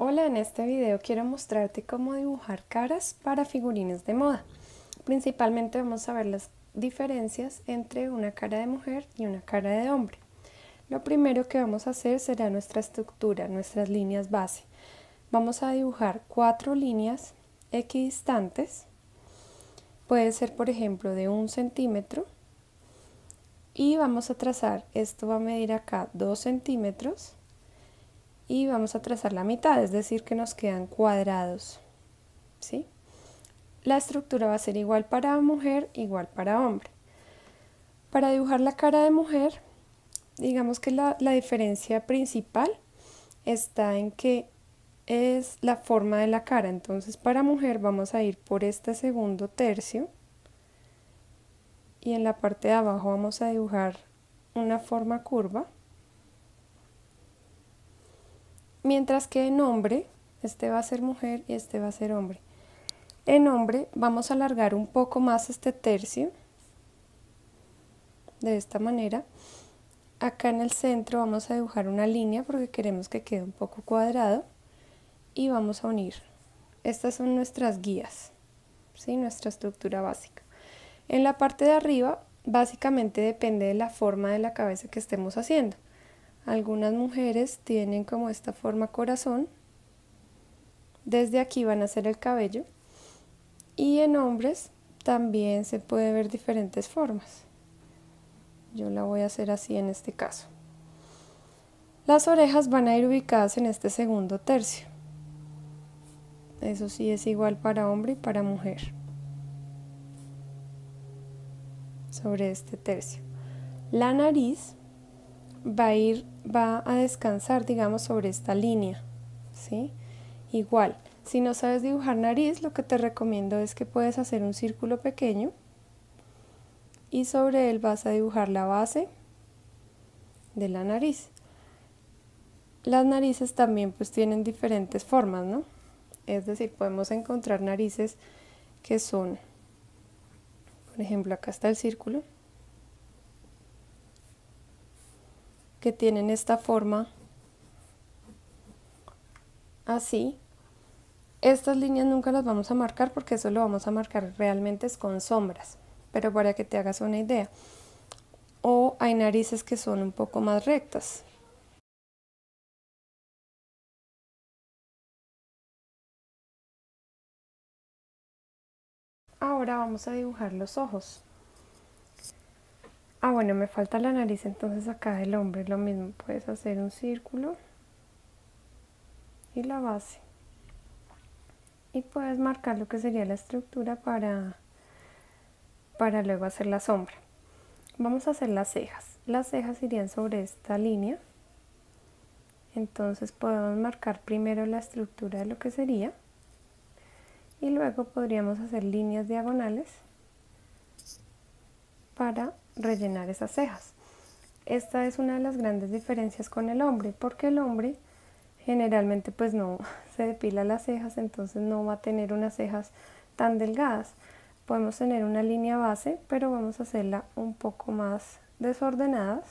Hola, en este video quiero mostrarte cómo dibujar caras para figurines de moda. Principalmente vamos a ver las diferencias entre una cara de mujer y una cara de hombre. Lo primero que vamos a hacer será nuestra estructura, nuestras líneas base. Vamos a dibujar 4 líneas equidistantes. Puede ser, por ejemplo, de 1 centímetro. Y vamos a trazar, esto va a medir acá 2 centímetros. Y vamos a trazar la mitad, es decir que nos quedan cuadrados, ¿sí? La estructura va a ser igual para mujer, igual para hombre. Para dibujar la cara de mujer, digamos que la diferencia principal está en que es la forma de la cara. Entonces para mujer vamos a ir por este segundo tercio y en la parte de abajo vamos a dibujar una forma curva. Mientras que en hombre, este va a ser mujer y este va a ser hombre. En hombre vamos a alargar un poco más este tercio, de esta manera. Acá en el centro vamos a dibujar una línea porque queremos que quede un poco cuadrado y vamos a unir. Estas son nuestras guías, ¿sí? Nuestra estructura básica. En la parte de arriba, básicamente depende de la forma de la cabeza que estemos haciendo. Algunas mujeres tienen como esta forma corazón. Desde aquí van a ser el cabello. Y en hombres también se puede ver diferentes formas. Yo la voy a hacer así en este caso. Las orejas van a ir ubicadas en este segundo tercio. Eso sí es igual para hombre y para mujer. Sobre este tercio. La nariz va a descansar, digamos, sobre esta línea, ¿sí? Igual, si no sabes dibujar nariz, lo que te recomiendo es que puedes hacer un círculo pequeño y sobre él vas a dibujar la base de la nariz. Las narices también pues tienen diferentes formas, ¿no? Es decir, podemos encontrar narices que son, por ejemplo, acá está el círculo, que tienen esta forma así. Estas líneas nunca las vamos a marcar porque eso lo vamos a marcar realmente es con sombras, pero para que te hagas una idea. O hay narices que son un poco más rectas. Ahora vamos a dibujar los ojos. Bueno, me falta la nariz, entonces acá del hombre lo mismo, puedes hacer un círculo y la base. Y puedes marcar lo que sería la estructura para luego hacer la sombra. Vamos a hacer las cejas. Las cejas irían sobre esta línea. Entonces podemos marcar primero la estructura de lo que sería. Y luego podríamos hacer líneas diagonales para rellenar esas cejas. Esta es una de las grandes diferencias con el hombre, porque el hombre generalmente pues no se depila las cejas, entonces no va a tener unas cejas tan delgadas. Podemos tener una línea base, pero vamos a hacerla un poco más desordenadas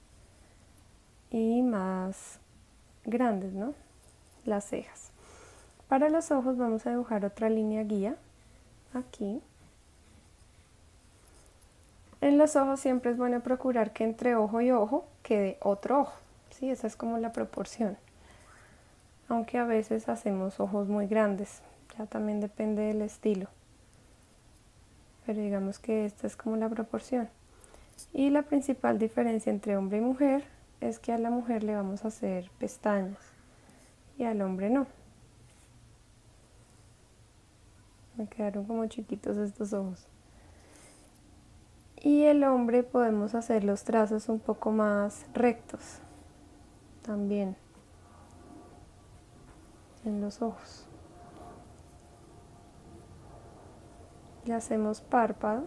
y más grandes, ¿no? Las cejas. Para los ojos vamos a dibujar otra línea guía, aquí. En los ojos siempre es bueno procurar que entre ojo y ojo quede otro ojo, ¿sí? Esa es como la proporción. Aunque a veces hacemos ojos muy grandes, ya también depende del estilo. Pero digamos que esta es como la proporción. Y la principal diferencia entre hombre y mujer es que a la mujer le vamos a hacer pestañas y al hombre no. Me quedaron como chiquitos estos ojos. Y el hombre podemos hacer los trazos un poco más rectos también en los ojos. Le hacemos párpado.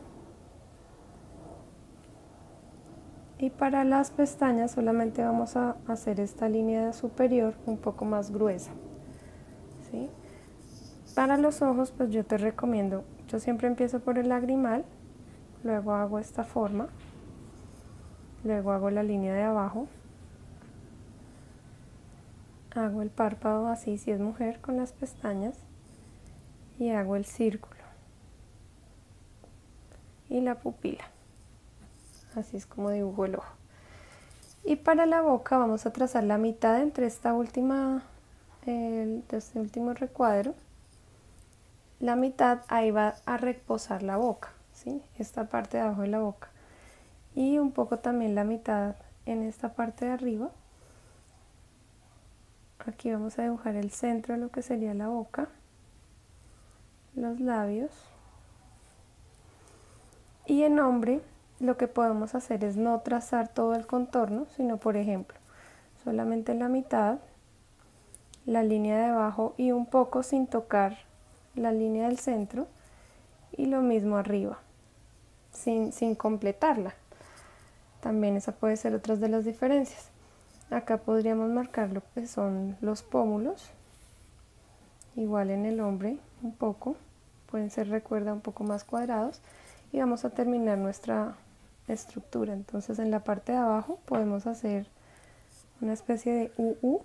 Y para las pestañas solamente vamos a hacer esta línea superior un poco más gruesa, ¿sí? Para los ojos pues yo te recomiendo, yo siempre empiezo por el lagrimal, luego hago esta forma, luego hago la línea de abajo, Hago el párpado así si es mujer con las pestañas y hago el círculo y la pupila. Así es como dibujo el ojo. Y para la boca vamos a trazar la mitad entre este último recuadro. La mitad ahí va a reposar la boca, ¿sí? Esta parte de abajo de la boca. Y un poco también la mitad en esta parte de arriba. Aquí vamos a dibujar el centro de lo que sería la boca, los labios. Y en hombre lo que podemos hacer es no trazar todo el contorno, sino por ejemplo, solamente la mitad, la línea de abajo y un poco sin tocar la línea del centro, y lo mismo arriba, sin completarla. También esa puede ser otra de las diferencias. Acá podríamos marcar lo que son los pómulos, igual en el hombre un poco, pueden ser, recuerda, un poco más cuadrados, y vamos a terminar nuestra estructura. Entonces en la parte de abajo podemos hacer una especie de U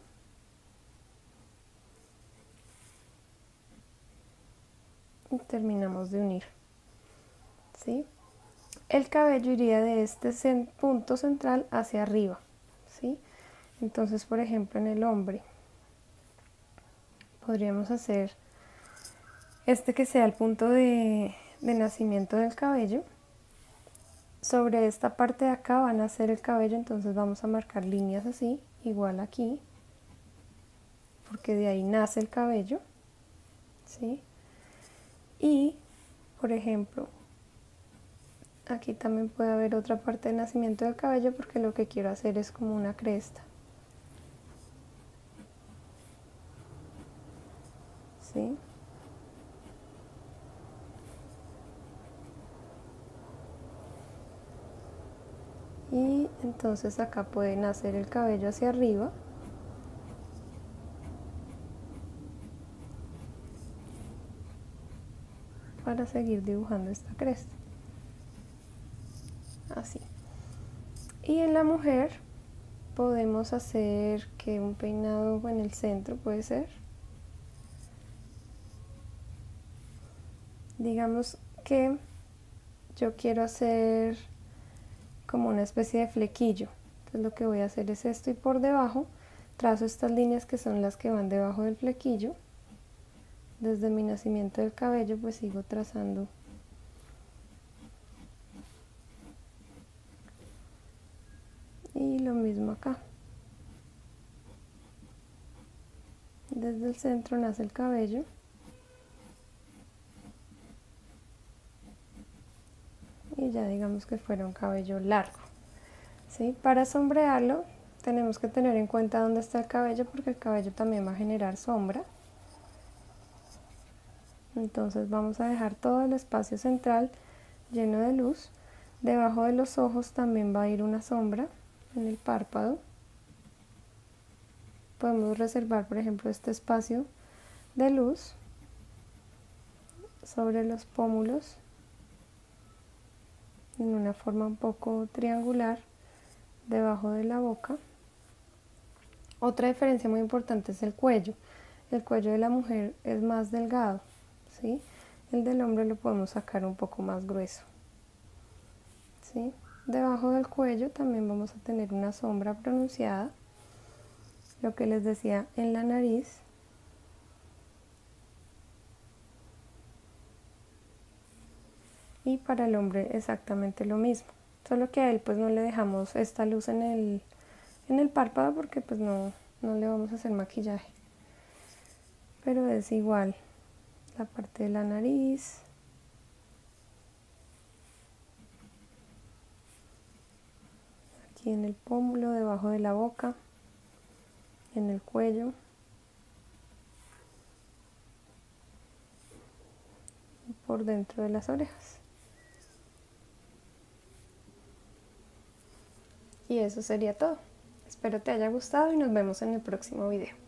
y terminamos de unir, ¿sí? El cabello iría de este punto central hacia arriba, ¿sí? Entonces, por ejemplo, en el hombre podríamos hacer que sea el punto de nacimiento del cabello. Sobre esta parte de acá va a nacer el cabello, entonces vamos a marcar líneas así, igual aquí, porque de ahí nace el cabello, ¿sí? Y, por ejemplo, aquí también puede haber otra parte de nacimiento del cabello, porque lo que quiero hacer es como una cresta, ¿sí? Y entonces acá puede nacer el cabello hacia arriba. Para seguir dibujando esta cresta. Así. Y en la mujer podemos hacer que un peinado en el centro puede ser. Digamos que yo quiero hacer como una especie de flequillo. Entonces lo que voy a hacer es esto, y por debajo trazo estas líneas que son las que van debajo del flequillo. Desde mi nacimiento del cabello pues sigo trazando y lo mismo acá. Desde el centro nace el cabello y ya digamos que fuera un cabello largo, ¿sí? Para sombrearlo tenemos que tener en cuenta dónde está el cabello, porque el cabello también va a generar sombra. Entonces vamos a dejar todo el espacio central lleno de luz. Debajo de los ojos también va a ir una sombra en el párpado. Podemos reservar, por ejemplo, este espacio de luz sobre los pómulos en una forma un poco triangular debajo de la boca. Otra diferencia muy importante es el cuello. El cuello de la mujer es más delgado, ¿sí? El del hombre lo podemos sacar un poco más grueso, ¿sí? Debajo del cuello también vamos a tener una sombra pronunciada, lo que les decía en la nariz. Y para el hombre exactamente lo mismo, solo que a él pues no le dejamos esta luz en el párpado, porque pues no le vamos a hacer maquillaje, pero es igual la parte de la nariz, aquí en el pómulo, debajo de la boca, en el cuello, y por dentro de las orejas. Y eso sería todo. Espero te haya gustado y nos vemos en el próximo video.